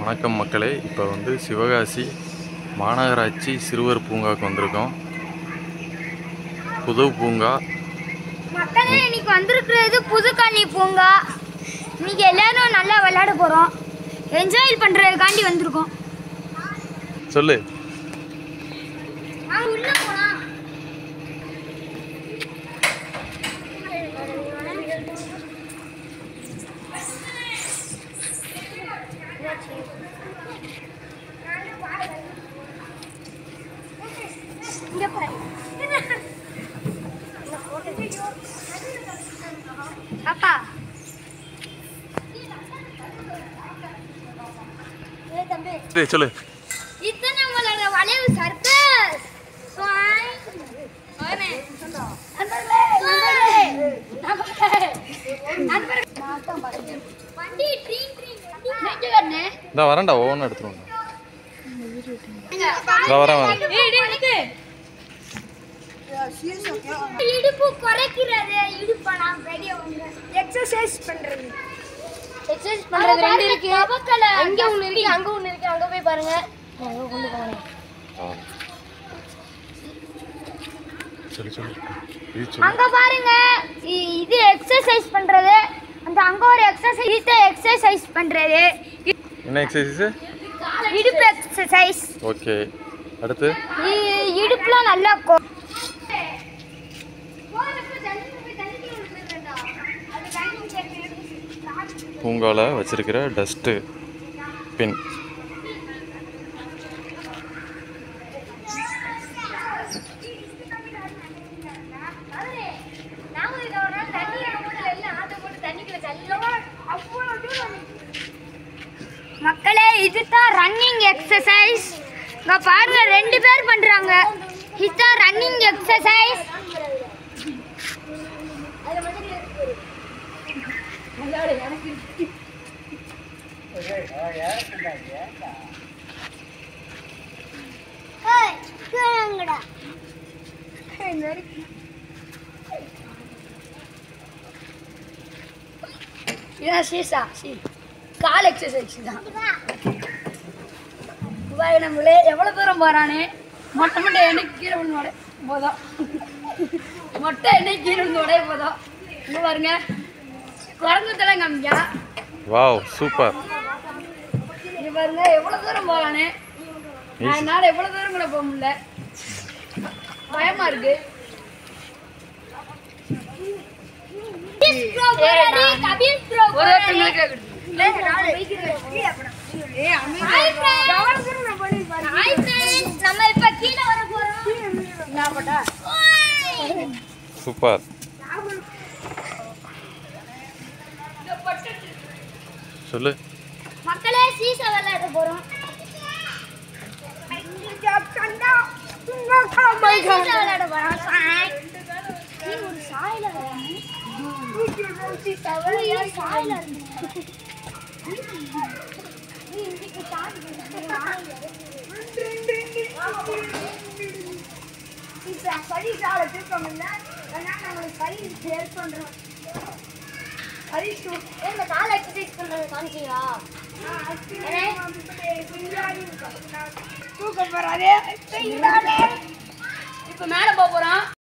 வணக்கம் மக்களே, இப்போ வந்து சிவகாசி மாநகராட்சி சிறுவர் பூங்காவுக்கு வந்திருக்கோம். புது பூங்கா மக்களே, இன்னைக்கு வந்திருக்கிறது புதுக்கண்ணி பூங்கா. இன்னைக்கு எல்லாரும் நல்லா விளையாட போகிறோம், என்ஜாய் பண்ணுறதுக்காண்டி வந்திருக்கோம். சொல்லு. உள்ள போலாம். இங்க பாரு. அப்பா சொல்லு. இது நம்மளோட வளைவு சர்க்கஸ். நான் வரேன்டா, ஒவ்வொன்றும் எடுத்துருவோம். வரேன். இடுப்பு குறைக்கிறது, இடுப்பு நான் பெரிய எக்ஸசைஸ் பண்றது. எக்ஸசைஸ் பண்றது ரெண்டு இருக்கு. அங்க ஒன்னு இருக்கு, அங்க ஒன்னு இருக்கு. அங்க போய் பாருங்க. அங்க கொண்டு போறேன். அங்க பாருங்க, இது எக்ஸசைஸ் பண்றது. அந்த அங்க ஒரு எக்ஸசைஸ், இது எக்ஸசைஸ் பண்றது. என்ன எக்ஸசைஸ்? இடுப்பு எக்ஸசைஸ். ஓகே, அடுத்து இடுப்புலாம் நல்லா பூங்காவில் வச்சிருக்கிற டஸ்ட்டு பின். மக்களே, இதுதான் ரன்னிங் எக்ஸசைஸ். இங்க பாருங்க, 2 பேர் பண்றாங்க. இதுதான் ரன்னிங் எக்ஸசைஸ். கால் எக்ஸசைஸ் தான். நம்மளே எவ்வளவு தூரம் போறானே. மொட்டை மொட்டை எண்ணெய் கீழே விழுந்தோட போதும். மொட்டை எண்ணெய் கீழே விழுந்தோட போதும். இங்க பாருங்க, குரங்குத்தெல்லாம் காமிக்கா. Wow, super. இங்க பாருங்க எவ்வளவு தூரம் போறானே. என்னால எவ்வளவு தூரம் கூட போக முடியல, பயமா இருக்கு. சூப்பர். சொல்லு. மக்களே, சீசா விளையாட போறோம். விளையாட போறோம். ஒரு சாயில கால் எக்ஸசைஸ் பண்றது காமிச்சீங்களா? இப்ப மேல போறோம்.